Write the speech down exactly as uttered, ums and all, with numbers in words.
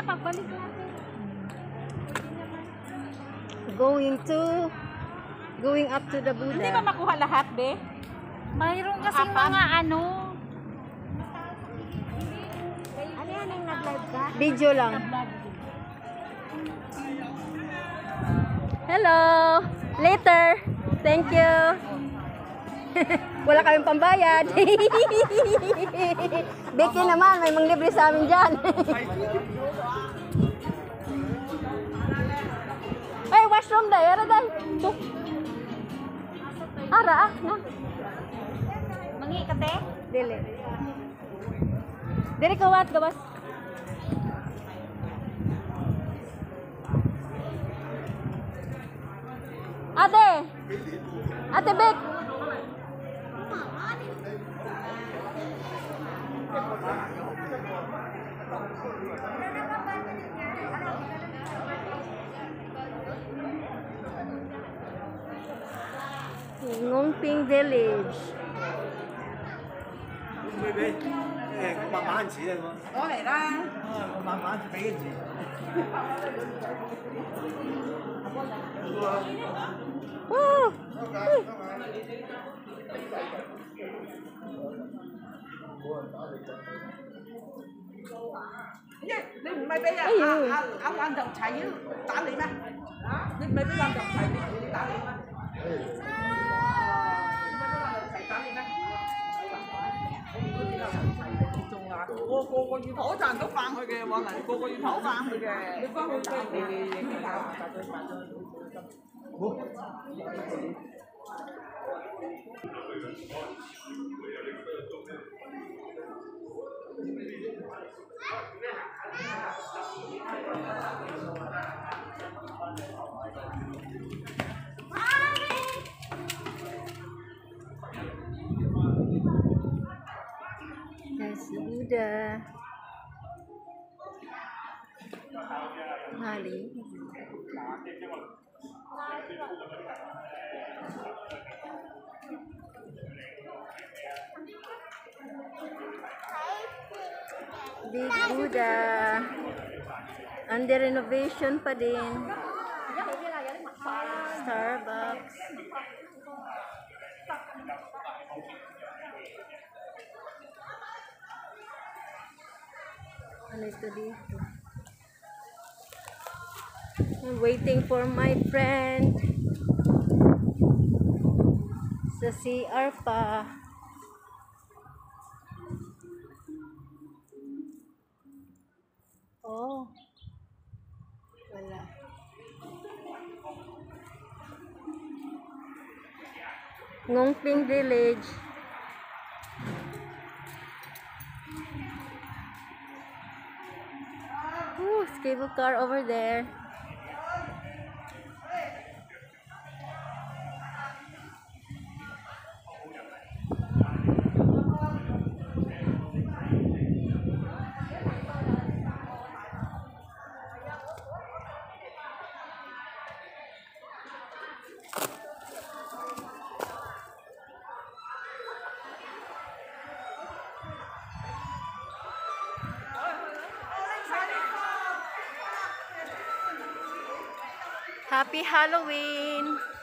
pagbalik natin. Going to, going up to the Buddha. Hindi ba makuha lahat, be? Mayroon kasi mga ano. Ano yan ang nag-live ka? Video lang. Hello! Later! Thank you! Wala kaming pambayad. Becky naman, may manglibre sa amin dyan. Ay, washroom day. Ara day. Tuk. Ara ah. Na. Mangi ka, te? Dili. Dili kawat, gawas. Ate! Ate Bek! Ngongping Village. Wow! Nên mày bây giờ à, ông ăn đồng chạy với tả liền á. Nên mày biết ăn đồng chạy đi tả liền á. Cô cô cô要討賺到飯去嘅喎，嚟個個要討飯去嘅。你翻去你你你你 There's the Buddha. Mali. Big Buddha. Under renovation pa din. Starbucks. Ano ito dito? I'm waiting for my friend sa C R pa. Oh. Wala. Ngongping Village. Ooh, cable car over there. Happy Halloween!